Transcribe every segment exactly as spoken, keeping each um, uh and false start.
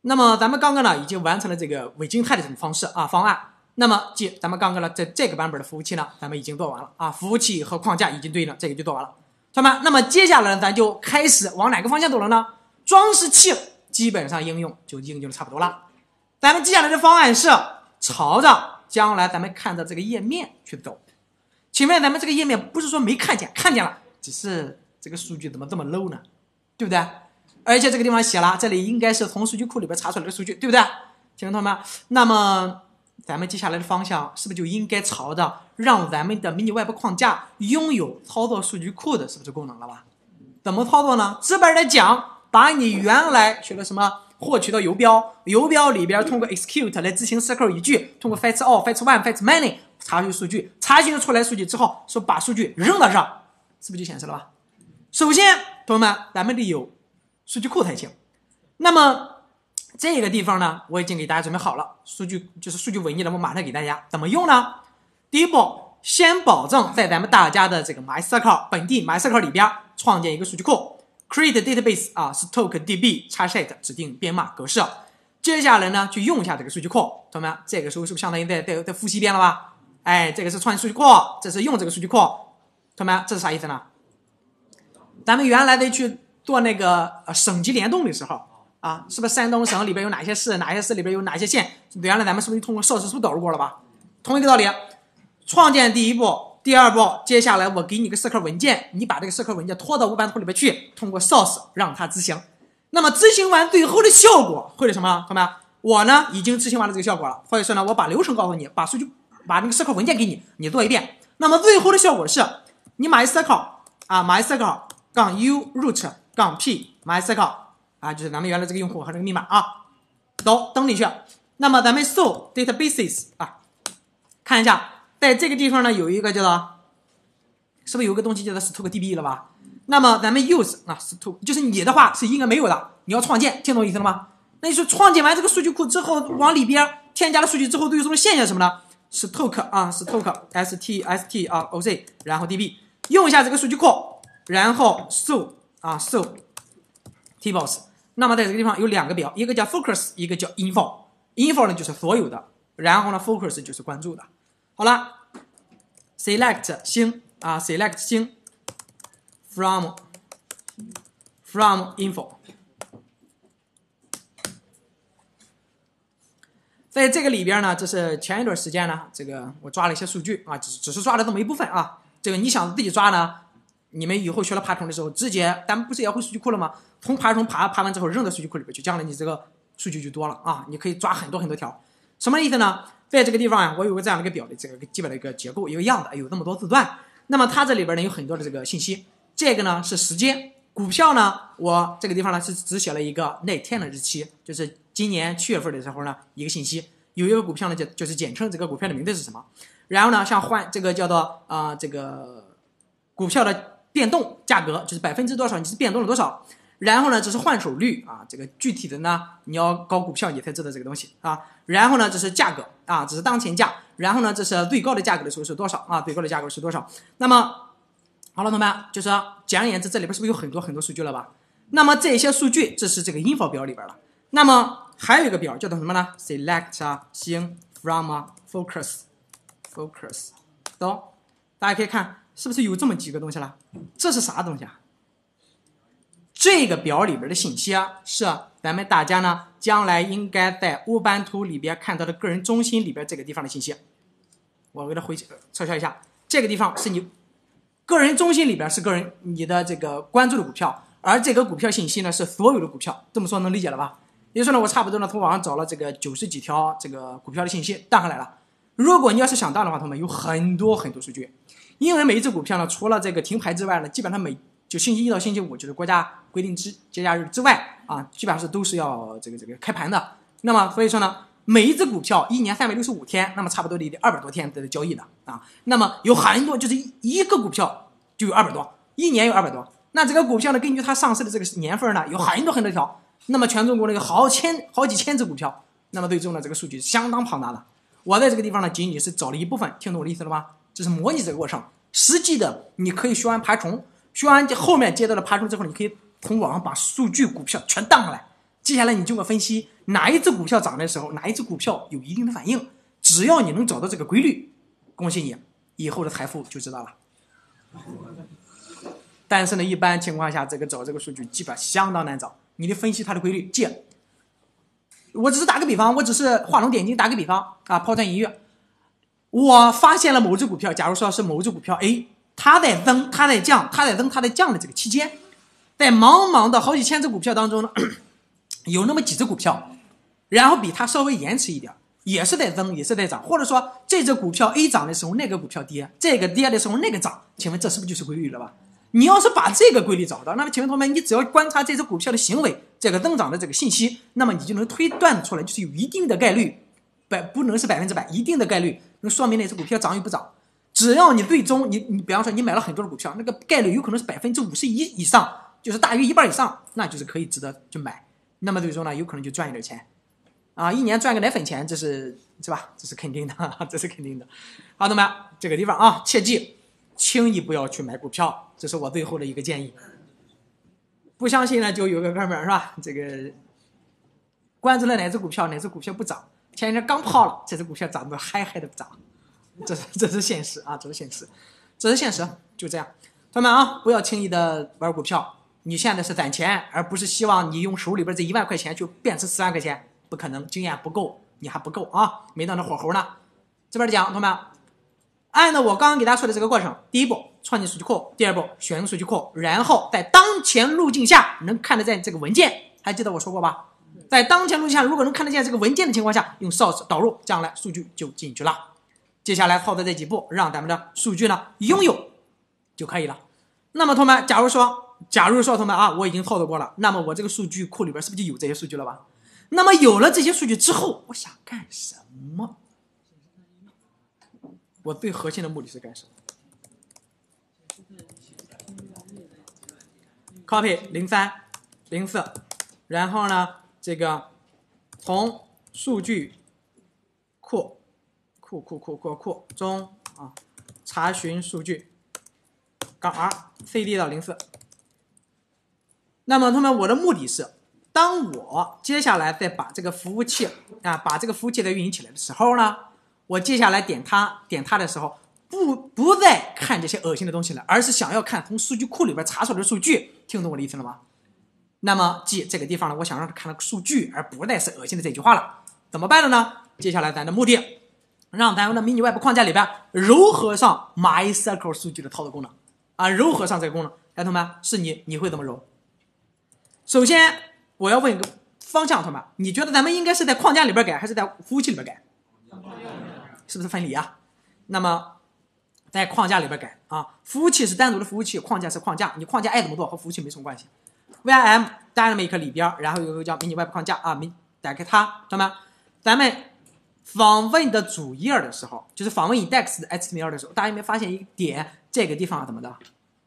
那么咱们刚刚呢已经完成了这个伪静态的这种方式啊方案。那么即咱们刚刚呢在这个版本的服务器呢，咱们已经做完了啊，服务器和框架已经对应了，这个就做完了。同学们，那么接下来呢，咱就开始往哪个方向走了呢？装饰器基本上应用就应用的差不多了。咱们接下来的方案是朝着将来咱们看到这个页面去走。请问咱们这个页面不是说没看见，看见了，只是这个数据怎么这么 low 呢？对不对？而且这个地方写了，这里应该是从数据库里边查出来的数据，对不对？请问同学们，那么咱们接下来的方向是不是就应该朝着让咱们的 mini web 框架拥有操作数据库的是不是功能了吧？怎么操作呢？直白的讲，把你原来学的什么获取到游标，游标里边通过 execute 来执行 circle 语句，通过 fetch all、fetch one、fetch many 查询数据，查询出来数据之后，说把数据扔到这儿，是不是就显示了吧？首先，同学们，咱们得有数据库才行。那么这个地方呢，我已经给大家准备好了，数据就是数据文件的，我马上给大家怎么用呢？第一步，先保证在咱们大家的这个 MySQL 本地 MySQL 里边创建一个数据库 ，create database 啊 ，stokedb charset 指定编码格式。接下来呢，去用一下这个数据库，同学们，这个时候是不是相当于再再再复习一遍了吧？哎，这个是创建数据库，这是用这个数据库，同学们，这是啥意思呢？咱们原来得去做那个呃省级联动的时候啊，是不是山东省里边有哪些市，哪些市里边有哪些县？原来咱们是不是通过 source 是不是导入过了吧？同一个道理，创建第一步，第二步，接下来我给你个 C Q 文件，你把这个 C Q 文件拖到无版图里边去，通过 source 让它执行。那么执行完最后的效果会是什么？同学们，我呢已经执行完了这个效果了，或者说呢，我把流程告诉你，把数据把那个 C Q 文件给你，你做一遍。那么最后的效果是，你买 C Q 啊，买 C Q 杠 u root 杠 p MySQL 啊，就是咱们原来这个用户和这个密码啊，都登进去。那么咱们 so databases 啊，看一下，在这个地方呢有一个叫做，是不是有个东西叫做 stokedb 了吧？那么咱们 use 啊 stoke 就是你的话是应该没有的，你要创建，听懂意思了吗？那你说创建完这个数据库之后，往里边添加了数据之后，对于什么现象什么呢 ？stoke 啊 stoke s t s t 啊 o c 然后 db 用一下这个数据库。然后 so 啊 so tboss， 那么在这个地方有两个表，一个叫 focus， 一个叫 info。info 呢就是所有的，然后呢 focus 就是关注的。好了 ，select 星啊 select 星 from from info， 在这个里边呢，这是前一段时间呢，这个我抓了一些数据啊，只只是抓了这么一部分啊。这个你想自己抓呢？你们以后学了爬虫的时候，直接咱们不是也会数据库了吗？从爬虫爬爬完之后扔到数据库里边去，将来你这个数据就多了啊！你可以抓很多很多条。什么意思呢？在这个地方呀、啊，我有个这样的一个表的这个基本的一个结构，一个样子，有这么多字段。那么它这里边呢有很多的这个信息，这个呢是时间，股票呢，我这个地方呢是只写了一个那天的日期，就是今年七月份的时候呢一个信息。有一个股票呢就就是简称这个股票的名字是什么。然后呢，像换这个叫做啊、呃、这个股票的变动价格就是百分之多少，你是变动了多少？然后呢，这是换手率啊，这个具体的呢，你要搞股票你才知道这个东西啊。然后呢，这是价格啊，这是当前价。然后呢，这是最高的价格的时候是多少啊？最高的价格是多少？那么好了，同学们，就是简而言之，这里边是不是有很多很多数据了吧？那么这些数据，这是这个 info 表里边了。那么还有一个表叫做什么呢 ？select 啊，星 from 啊 ，focus focus， 懂？大家可以看。是不是有这么几个东西了？这是啥东西啊？这个表里边的信息啊，是咱们大家呢将来应该在无版图里边看到的个人中心里边这个地方的信息。我给它回撤销一下，这个地方是你个人中心里边是个人你的这个关注的股票，而这个股票信息呢是所有的股票。这么说能理解了吧？也就是说呢，我差不多呢从网上找了这个九十几条这个股票的信息荡下来了。如果你要是想荡的话，同学们有很多很多数据。因为每一只股票呢，除了这个停牌之外呢，基本上每就星期一到星期五就是国家规定之节假日之外啊，基本上是都是要这个这个开盘的。那么所以说呢，每一只股票一年三百六十五天，那么差不多得二百多天的交易的啊。那么有很多就是一个股票就有二百多，一年有二百多。那这个股票呢，根据它上市的这个年份呢，有很多很多条。那么全中国那个好千好几千只股票，那么最终呢，这个数据相当庞大的。我在这个地方呢，仅仅是找了一部分，听懂我的意思了吗？这是模拟这个过程，实际的你可以学完爬虫，学完后面接到了爬虫之后，你可以从网上把数据股票全荡下来， 接下来你就要分析哪一只股票涨的时候，哪一只股票有一定的反应。只要你能找到这个规律，恭喜你，以后的财富就知道了。但是呢，一般情况下，这个找这个数据基本相当难找。你得分析它的规律。借，我只是打个比方，我只是画龙点睛，打个比方啊，抛砖引玉。我发现了某只股票，假如说是某只股票 A， 它在增，它在降，它在增，它在降的这个期间，在茫茫的好几千只股票当中呢，有那么几只股票，然后比它稍微延迟一点，也是在增，也是在涨，或者说这只股票 A 涨的时候，那个股票跌，这个跌的时候那个涨，请问这是不是就是规律了吧？你要是把这个规律找到，那么请问同学们，你只要观察这只股票的行为，这个增长的这个信息，那么你就能推断出来，就是有一定的概率，百不能是百分之百，一定的概率能说明那只股票涨与不涨。只要你最终你你比方说你买了很多的股票，那个概率有可能是百分之五十一以上，就是大于一半以上，那就是可以值得去买。那么最终呢，有可能就赚一点钱，啊，一年赚个奶粉钱，这是是吧？这是肯定的，这是肯定的。好，那么这个地方啊，切记。轻易不要去买股票，这是我最后的一个建议。不相信呢，就有个哥们儿是吧？这个关注了哪只股票，哪只股票不涨，前一天刚抛了，这只股票涨得嗨嗨的涨，这是这是现实啊，这是现实，这是现实，就这样。同学们啊，不要轻易的玩股票。你现在是攒钱，而不是希望你用手里边这一万块钱去变成十万块钱，不可能，经验不够，你还不够啊，没到那火候呢。这边讲，同学们。按照我刚刚给大家说的这个过程，第一步创建数据库，第二步选用数据库，然后在当前路径下能看得见这个文件，还记得我说过吧？在当前路径下，如果能看得见这个文件的情况下，用 source 导入，将来数据就进去了。接下来操作这几步，让咱们的数据呢拥有就可以了。那么同学们，假如说，假如说同学们啊，我已经操作过了，那么我这个数据库里边是不是就有这些数据了吧？那么有了这些数据之后，我想干什么？我最核心的目的是干什么 ？copy 零三零四，然后呢，这个从数据库库库库库库中啊查询数据杠 r cd 到零四。那么，同学们，我的目的是，当我接下来再把这个服务器啊，把这个服务器再运营起来的时候呢？我接下来点它，点它的时候，不不再看这些恶心的东西了，而是想要看从数据库里边查出来的数据。听懂我的意思了吗？那么记这个地方呢，我想让他看到数据，而不再是恶心的这句话了。怎么办的呢？接下来咱的目的，让咱们的 mini web 框架里边糅合上 MySQL 数据的操作功能啊，糅合上这个功能。哎，同学们，是你你会怎么揉？首先，我要问一个方向，同学们，你觉得咱们应该是在框架里边改，还是在服务器里边改？是不是分离啊？那么在框架里边改啊，服务器是单独的服务器，框架是框架，你框架爱怎么做和服务器没什么关系。V I M Dynamic 里边，然后有个叫 Mini Web 框架啊，打开它，同学们，咱们访问的主页的时候，就是访问 index 的 H T M L 的时候，大家有没有发现一个点？这个地方怎么的？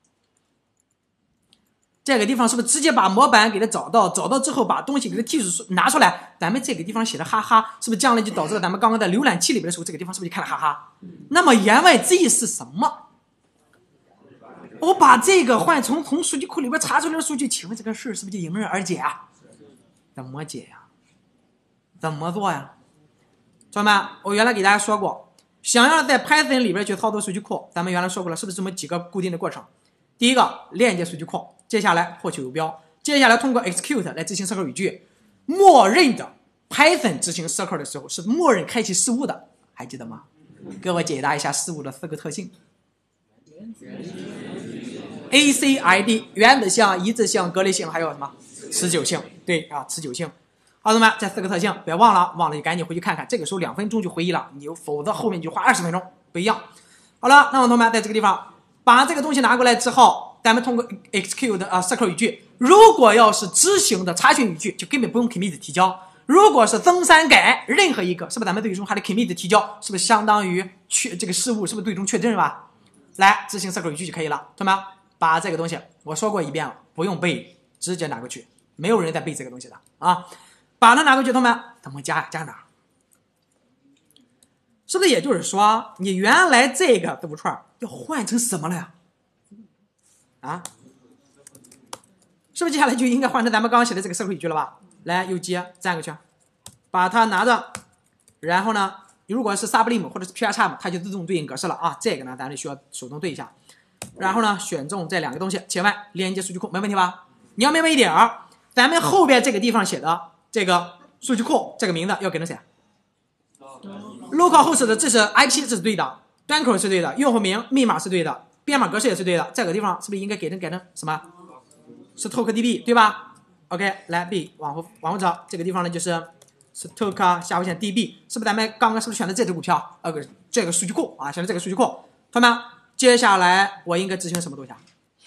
这个地方是不是直接把模板给它找到，找到之后把东西给它剔除拿出来？咱们这个地方写的哈哈，是不是将来就导致了咱们刚刚在浏览器里边的时候，这个地方是不是就看了哈哈？那么言外之意是什么？我把这个换成从数据库里边查出来的数据，请问这个事是不是就迎刃而解啊？怎么解呀？怎么做呀？同学们，我原来给大家说过，想要在 Python 里边去操作数据库，咱们原来说过了，是不是这么几个固定的过程？第一个，链接数据库。接下来获取游标，接下来通过 execute 来执行 circle 语句。默认的 Python 执行 circle 的时候是默认开启事务的，还记得吗？给我解答一下事务的四个特性。A C I D 原子性、一致性、隔离性，还有什么持久性？对啊，持久性。好，同学们，这四个特性别忘了，忘了就赶紧回去看看。这个时候两分钟就回忆了，你否则后面就花二十分钟，不一样。好了，那么同学们在这个地方把这个东西拿过来之后。咱们通过 execute 啊 circle 语句，如果要是执行的查询语句，就根本不用 commit 提交。如果是增删改任何一个，是不是咱们最终还得 commit 提交？是不是相当于确这个事物是不是最终确认吧？来执行 circle 语句就可以了，同学们，把这个东西我说过一遍了，不用背，直接拿过去，没有人在背这个东西的啊。把它拿过去，同学们怎么加呀？加哪？是不是也就是说，你原来这个字符串要换成什么了呀？啊，是不是接下来就应该换成咱们刚刚写的这个circle语句了吧？ 来右击这样个去，把它拿着，然后呢，如果是 Sublime 或者是 P R C M， 它就自动对应格式了啊。这个呢，咱就需要手动对一下。然后呢，选中这两个东西，请问连接数据库没问题吧？你要明白一点儿，咱们后边这个地方写的这个数据库这个名字要给成谁 ？Localhost 的这是 I P， 这是对的，端口是对的，用户名、密码是对的，编码格式也是对的。这个地方是不是应该给成改成什么？是 TalkDB 对吧 ？OK， 来 B 往后往后找，这个地方呢就是 Stock 下划线 D B， 是不是咱们刚刚是不是选的这只股票？呃，这个数据库啊，选的这个数据库，同学们。接下来我应该执行什么东西啊？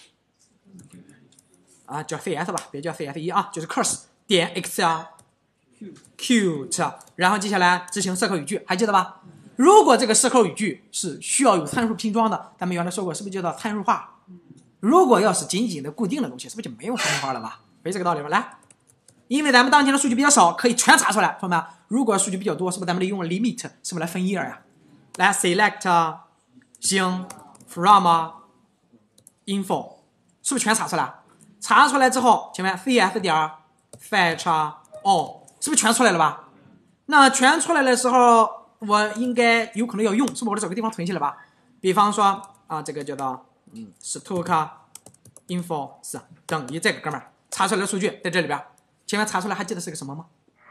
啊，叫 C S 吧，别叫 C S 一 啊，就是 curse 点 excel cute， 然后接下来执行circle语句，还记得吧？如果这个circle语句是需要有参数拼装的，咱们原来说过，是不是就叫参数化？如果要是仅仅的固定的东西，是不是就没有参数化了吧？没这个道理吧？来，因为咱们当前的数据比较少，可以全查出来，同学们。如果数据比较多，是不是咱们得用 limit， 是不是来分页呀？来 select 星 from info， 是不是全查出来？查出来之后，请问 cs 点 fetch all 是不是全出来了吧？那全出来的时候，我应该有可能要用，是不是我得找个地方存起来吧？比方说啊，这个叫做嗯 stock info 是等于这个哥们儿查出来的数据在这里边，请问查出来还记得是个什么吗？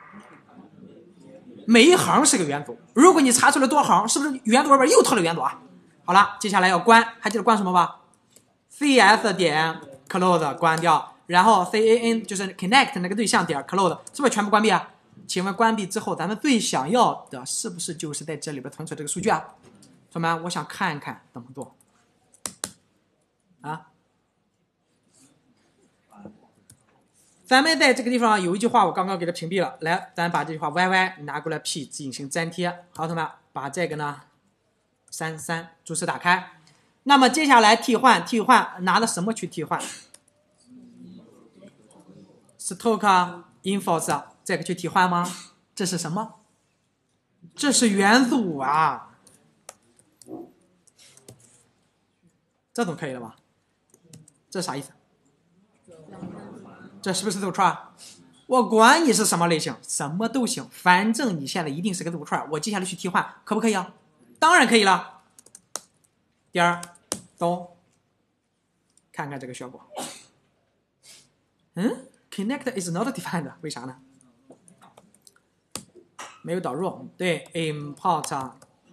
每一行是个元组，如果你查出来多行，是不是元组外边又套了元组啊？好了，接下来要关，还记得关什么吧 ？cs 点 close 关掉，然后 can 就是 connect 那个对象点 close， 是不是全部关闭啊？请问关闭之后，咱们最想要的是不是就是在这里边存储这个数据啊？同学们，我想看看怎么做啊？咱们在这个地方有一句话，我刚刚给它屏蔽了。来，咱把这句话 Y Y 拿过来 P 进行粘贴。好，同学们，把这个呢三三注释打开。那么接下来替换，替换拿的什么去替换 ？Stock info 这个去替换吗？这是什么？这是元组啊！这总可以了吧？这啥意思？这是不是字符串？我管你是什么类型，什么都行，反正你现在一定是个字符串。我接下来去替换，可不可以啊？当然可以了。点儿走，看看这个效果。嗯 ，connect is not defined， 为啥呢？没有导入。对 ，import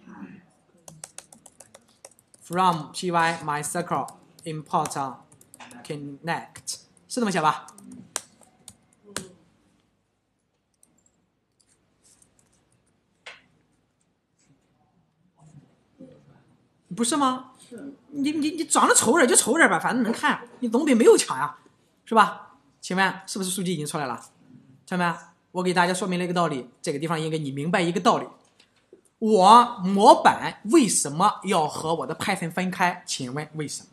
from py my circle import connect 是这么写吧？不是吗？你你你长得丑点就丑点吧，反正能看，你总比没有强呀，是吧？请问是不是数据已经出来了？同学们，我给大家说明了一个道理，这个地方应该你明白一个道理。我模板为什么要和我的 Python 分开？请问为什么？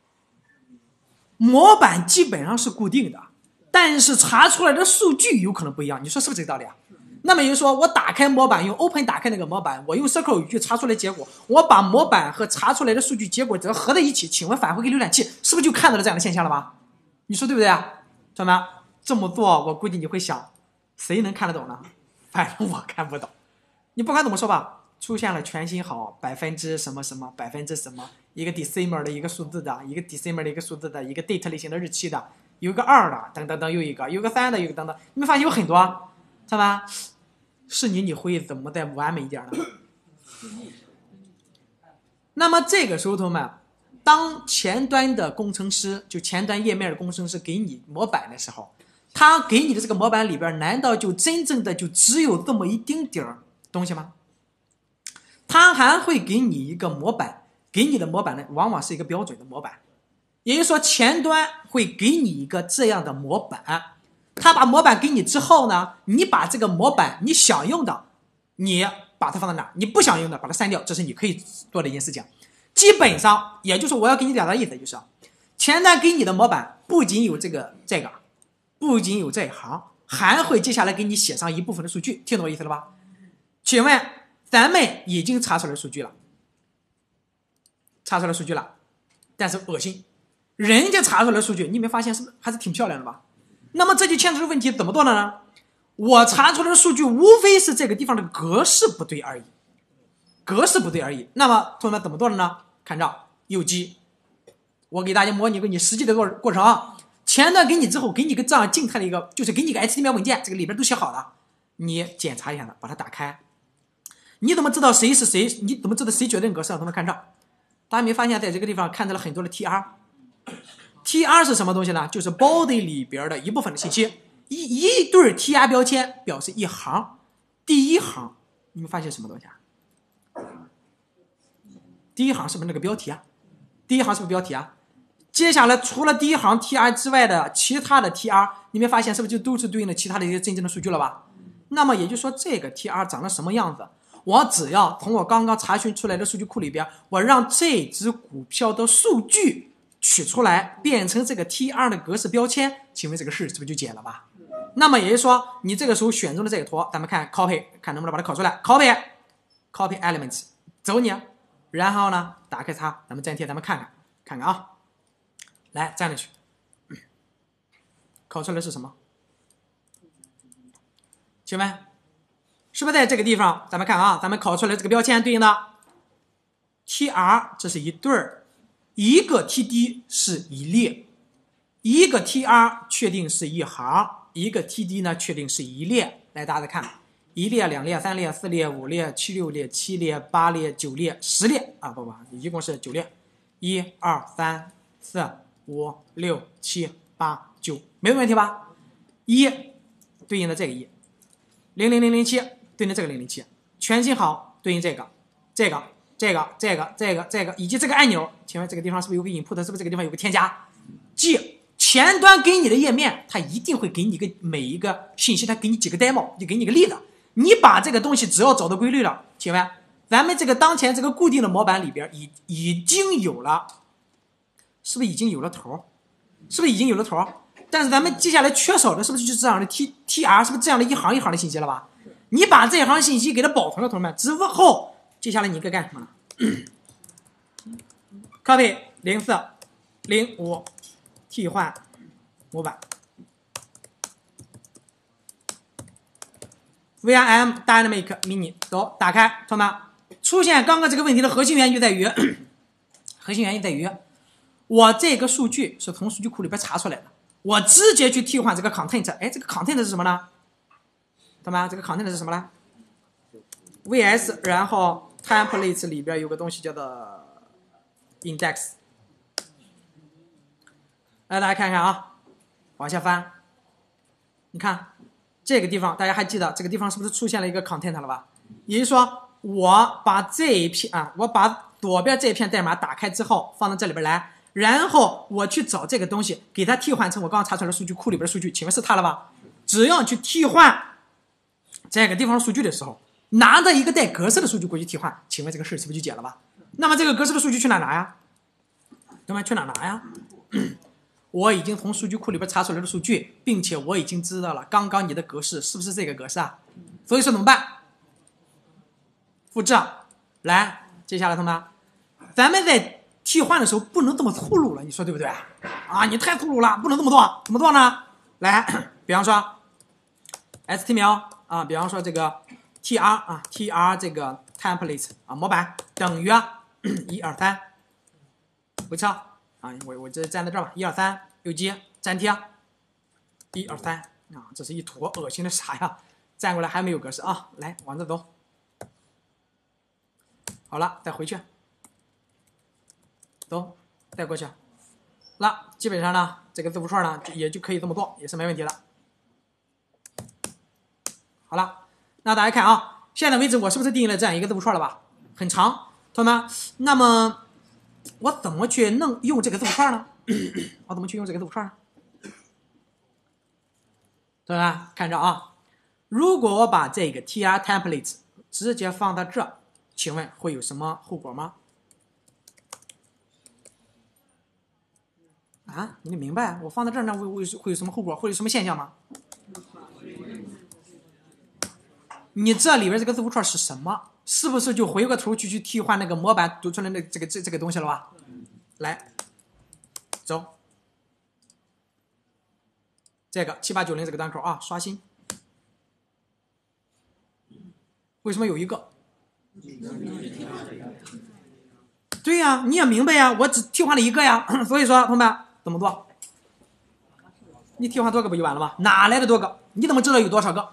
模板基本上是固定的，但是查出来的数据有可能不一样，你说是不是这个道理啊？那么也就是说，我打开模板，用 Open 打开那个模板，我用 Circle 语句查出来结果，我把模板和查出来的数据结果只要合在一起，请问返回给浏览器，是不是就看到了这样的现象了吧？你说对不对啊？同学们，这么做我估计你会想，谁能看得懂呢？反正我看不懂。你不管怎么说吧，出现了全新好百分之什么什么百分之什么，一个 decimal 的一个数字的，一个 decimal 的一个数字的，一个 date 类型的日期的，有个二的，等等等，又一个，有个三的，有个等等，你们发现有很多，知道吧？是你，你会怎么再完美一点呢？那么这个时候，同学们，当前端的工程师，就前端页面的工程师给你模板的时候，他给你的这个模板里边，难道就真正的就只有这么一丁点儿东西吗？他还会给你一个模板，给你的模板呢，往往是一个标准的模板，也就是说，前端会给你一个这样的模板。他把模板给你之后呢，你把这个模板你想用的，你把它放在哪儿？你不想用的把它删掉，这是你可以做的一件事情。基本上，也就是我要给你表达的意思，就是前端给你的模板不仅有这个这个，不仅有这一行，还会接下来给你写上一部分的数据，听懂我意思了吧？请问咱们已经查出来数据了，查出来数据了，但是恶心，人家查出来数据，你没发现是不是还是挺漂亮的吧？那么这就牵扯出问题怎么做的呢？ 我查出来的数据无非是这个地方的格式不对而已，格式不对而已。那么同学们怎么做的呢？看着右击，我给大家模拟个你实际的过过程啊。前端给你之后，给你个这样静态的一个，就是给你个 H T M L 文件，这个里边都写好了，你检查一下的，把它打开。你怎么知道谁是谁？你怎么知道谁决定格式？同学们看这，大家没发现在这个地方看到了很多的 T R。T R 是什么东西呢？就是 body 里边的一部分的信息。一一对 T R 标签表示一行，第一行你们发现什么东西啊？第一行是不是那个标题啊？第一行是不是标题啊？接下来除了第一行 T R 之外的其他的 T R， 你们发现是不是就都是对应的其他的一些真正的数据了吧？那么也就是说，这个 T R 长得什么样子？我只要从我刚刚查询出来的数据库里边，我让这只股票的数据取出来，变成这个 T R 的格式标签，请问这个事是不是就解了吧？那么也就是说，你这个时候选中的这个图，咱们看 copy， 看能不能把它拷出来 ，copy copy elements， 走你，然后呢，打开它，咱们粘贴，咱们看看看看啊。来，站着去，考出来是什么？请问，是不是在这个地方？咱们看啊，咱们考出来这个标签对应的 T R， 这是一对儿，一个 T D 是一列，一个 T R 确定是一行，一个 T D 呢确定是一列。来，大家再看，一列、两列、三列、四列、五列、七六列、七列、八列、九列、十列啊，不不，一共是九列，一二三四。五六七八九，没有问题吧？一对应的这个一，零零零零七对应的这个零零七，全星号对应这个，这个这个这个这个这个以及这个按钮，请问这个地方是不是有个 input？ 是不是这个地方有个添加？即前端给你的页面，它一定会给你一个每一个信息，它给你几个 demo， 就给你个例子。你把这个东西只要找到规律了，请问咱们这个当前这个固定的模板里边已已经有了。是不是已经有了头？是不是已经有了头？但是咱们接下来缺少的是不是就是这样的 T T R？ 是不是这样的一行一行的信息了吧？你把这一行信息给它保存了，同学们，之后接下来你该干什么了？copy 零四零五替换模板 V R M Dynamic Mini 走，打开，同学们，出现刚刚这个问题的核心原因就在于，核心原因在于。我这个数据是从数据库里边查出来的，我直接去替换这个 content， 哎，这个 content 是什么呢？懂吗？这个 content 是什么呢 ？V S， 然后 templates 里边有个东西叫做 index， 来大家看看啊，往下翻，你看这个地方，大家还记得这个地方是不是出现了一个 content 了吧？也就是说，我把这一片啊，我把左边这片代码打开之后，放到这里边来。然后我去找这个东西，给它替换成我刚刚查出来的数据库里边的数据，请问是它了吧？只要去替换这个地方数据的时候，拿着一个带格式的数据过去替换，请问这个事是不是就解了吧？那么这个格式的数据去哪拿呀？那么去哪拿呀？我已经从数据库里边查出来的数据，并且我已经知道了刚刚你的格式是不是这个格式啊？所以说怎么办？复制，来，接下来同学们，咱们在替换的时候不能这么粗鲁了，你说对不对啊？你太粗鲁了，不能这么做。怎么做呢？来，比方说 H T M L 啊，比方说这个 T R 啊 ，T R 这个 template 啊模板等于一二三，回撤啊，我我这站在这儿吧，一二三，右击粘贴，一二三啊，这是一坨恶心的啥呀？站过来还没有格式啊，来往这走，好了，再回去。走，带过去。那基本上呢，这个字符串呢也就可以这么做，也是没问题的。好了，那大家看啊，现在为止我是不是定义了这样一个字符串了吧？很长，同学们。那么我怎么去弄用这个字符串呢？我怎么去用这个字符串呢？同学们看着啊，如果我把这个 T R template 直接放到这，请问会有什么后果吗？啊，你得明白，我放在这儿呢，会会会有什么后果，会有什么现象吗？你这里边这个字符串是什么？是不是就回过头去去替换那个模板读出来的这个这这个东西了吧？来，走，这个七八九零这个端口啊，刷新， 为什么有一个？对呀，你也明白呀，我只替换了一个呀，所以说同学们怎么做？你替换多个不就完了吗？哪来的多个？你怎么知道有多少个？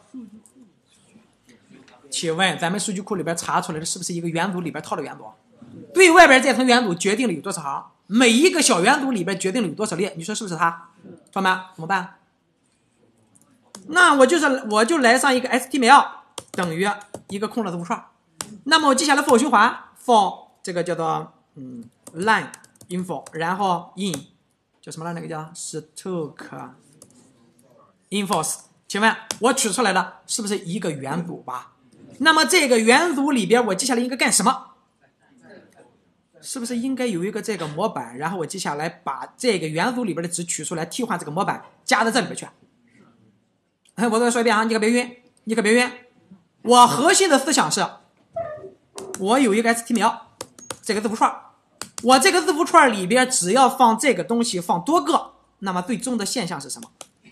请问咱们数据库里边查出来的是不是一个元组里边套的元组？对外边这层元组决定了有多少行，每一个小元组里边决定了有多少列，你说是不是它？同学们怎么办？那我就是我就来上一个 H T M L 等于一个空的字符串，那么我接下来 for 循环 for 这个叫做嗯 line info， 然后 in 叫什么了？那个叫 stock info。请问我取出来的是不是一个元组吧？那么这个元组里边我接下来应该干什么？是不是应该有一个这个模板，然后我接下来把这个元组里边的值取出来，替换这个模板加到这里边去？我再说一遍啊，你可别晕，你可别晕。我核心的思想是，我有一个 H T M L 这个字符串，我这个字符串里边只要放这个东西放多个，那么最终的现象是什么？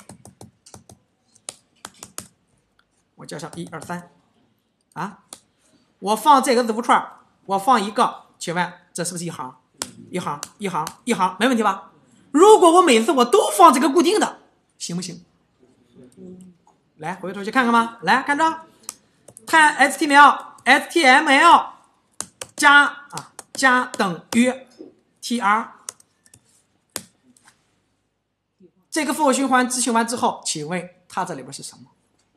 我叫上一二三啊，我放这个字符串，我放一个，请问这是不是一行？一行一行一行，没问题吧？如果我每次我都放这个固定的，行不行？来，回头去看看吗？来看着，看 H T M L，H T M L 加啊加等于 tr， 这个 for 循环执行完之后，请问它这里边是什么？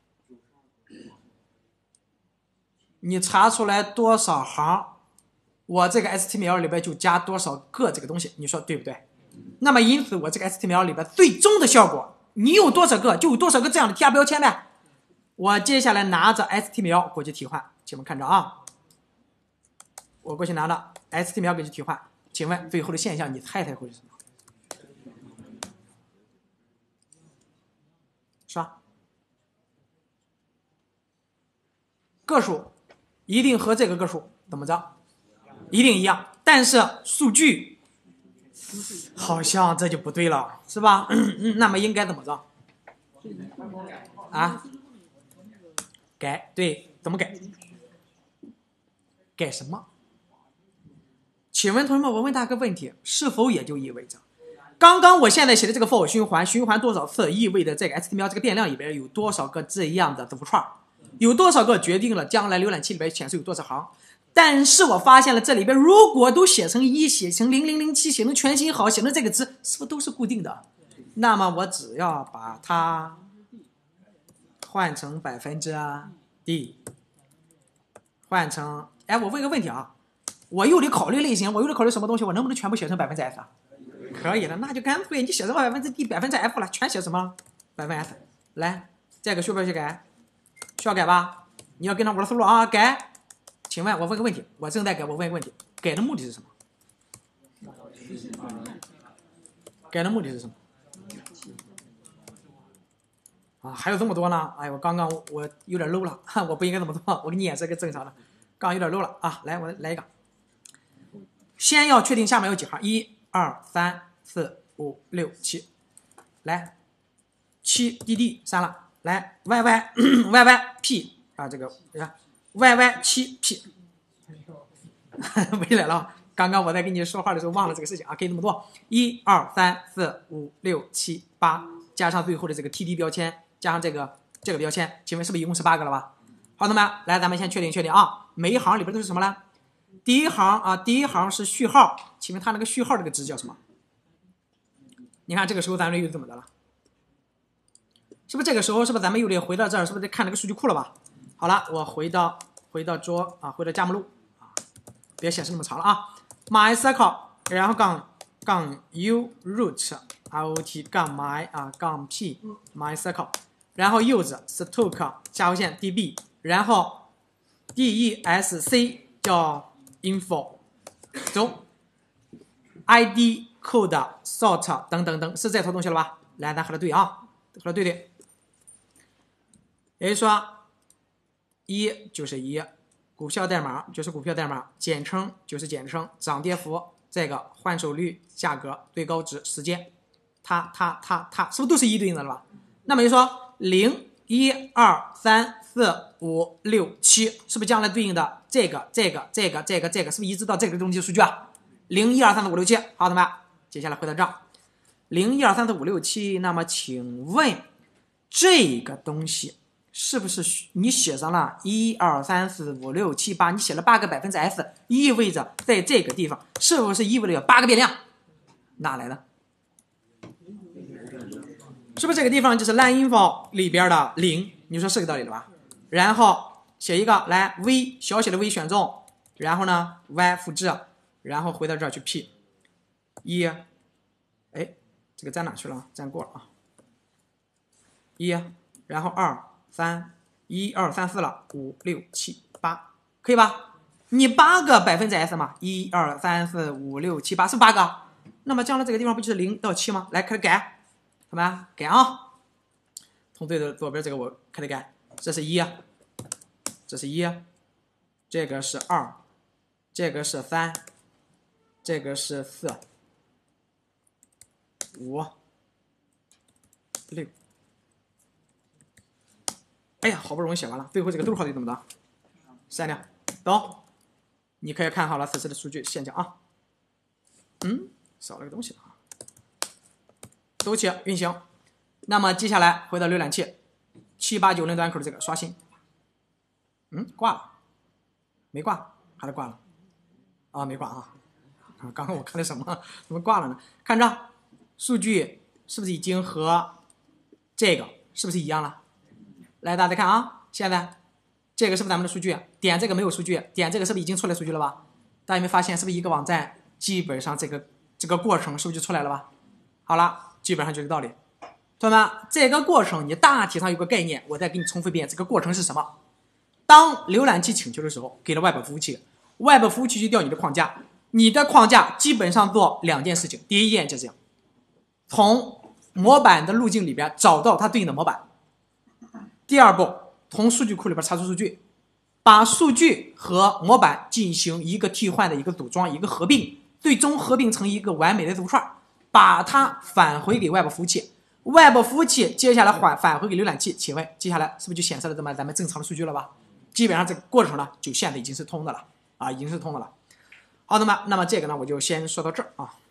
你查出来多少行，我这个 H T M L 里边就加多少个这个东西，你说对不对？那么因此我这个 H T M L 里边最终的效果，你有多少个就有多少个这样的 tr 标签呗。我接下来拿着 H T M L 过去替换，请问看着啊，我过去拿着 H T M L 过去替换，请问最后的现象你猜猜会是什么？刷个数一定和这个个数怎么着？一定一样，但是数据好像这就不对了，是吧？那么应该怎么着？啊？改，对，怎么改？改什么？请问同学们，我问大家个问题，是否也就意味着，刚刚我现在写的这个 for 循环，循环多少次，意味着这个 H T M L 这个变量里边有多少个这样的字符串，有多少个决定了将来浏览器里边显示有多少行。但是我发现了这里边如果都写成一，写成零零零七，写成全星号，写成这个值，是不是都是固定的？那么我只要把它换成百分之 d， 换成，哎，我问个问题啊，我又得考虑类型，我又得考虑什么东西，我能不能全部写成百分之 f 啊？可以了，那就干脆你写成百分之 d 百分之 f 了，全写什么百分之 f。来，这个需不需要改？需要改吧？你要跟上我的思路啊，改。请问我问个问题，我正在改，我问个问题，改的目的是什么？改的目的是什么？啊，还有这么多呢！哎，我刚刚我有点 low 了，我不应该这么做，我给你演示个正常的，刚有点 low 了啊！来，我来一个，先要确定下面有几行，一二三四五六七，来，七 D D 删了，来 Y Y Y Y P 啊，这个你看 Y Y 七 P， 没来了。刚刚我在跟你说话的时候忘了这个事情啊，可以这么做，一二三四五六七八，加上最后的这个 T D 标签。加上这个这个标签，请问是不是一共是八个了吧？好，同学们，来，咱们先确定确定啊，每一行里边都是什么呢？第一行啊，第一行是序号，请问它那个序号这个值叫什么？你看这个时候咱们又怎么的了？是不是这个时候是不是咱们又得回到这儿，是不是得看这个数据库了吧？好了，我回到回到桌啊，回到佳木录啊，别显示那么长了啊。MySQL， 然后杠杠 u root root 杠 my 啊杠 p MySQL。然后 use stock 下划线 db， 然后 desc 叫 info， 走 id code sort 等等等，是这套东西了吧？来，咱合着对啊，合着对对。也就是说，一就是一，股票代码就是股票代码，简称就是简称，涨跌幅这个换手率、价格、最高值、时间，它它它它，是不是都是一对应的了吧？那么就说。零一二三四五六七，是不是将来对应的这个这个这个这个这个，是不是移植到这个中间数据啊？零一二三四五六七，好，同学们，接下来回到这儿，零一二三四五六七，那么请问这个东西是不是你写上了一二三四五六七八，你写了八个百分之 s， 意味着在这个地方是不是意味着有八个变量？哪来的？是不是这个地方就是 line_info 里边的零？你说是个道理了吧？然后写一个来 v 小写的 v 选中，然后呢 y 复制，然后回到这儿去 p 一，哎，这个占哪去了？占过了啊。一，然后二三一二三四了，五六七八，可以吧？你八个百分之 s 嘛，一二三四五六七八是八个，那么将来这个地方不就是零到七吗？来开始改。好吧，改啊！从最的左边这个我开始改，这是一，这是一，这个是二，这个是三，这个是四，五，六。哎呀，好不容易写完了，最后这个逗号得怎么着？删掉，懂？你可以看好了此次的数据现象啊。嗯，少了个东西啊。走起运行，那么接下来回到浏览器，七八九零端口的这个刷新，嗯，挂了，没挂，还是挂了？啊，没挂啊！啊，刚刚我看的什么？怎么挂了呢？看着数据是不是已经和这个是不是一样了？来，大家再看啊，现在这个是不是咱们的数据？点这个没有数据，点这个是不是已经出来数据了吧？大家有没有发现，是不是一个网站基本上这个这个过程是不是就出来了吧？好了。基本上就是道理，同学们，这个过程你大体上有个概念，我再给你重复一遍，这个过程是什么？当浏览器请求的时候，给了外部服务器，外部服务器去调你的框架，你的框架基本上做两件事情，第一件就是从模板的路径里边找到它对应的模板，第二步从数据库里边查出数据，把数据和模板进行一个替换的一个组装，一个合并，最终合并成一个完美的图串。把它返回给外部服务器，外部服务器接下来返返回给浏览器，请问接下来是不是就显示了这么咱们正常的数据了吧？基本上这个过程呢，就现在已经是通的了啊，已经是通的了。好的嘛，那么这个呢，我就先说到这儿啊。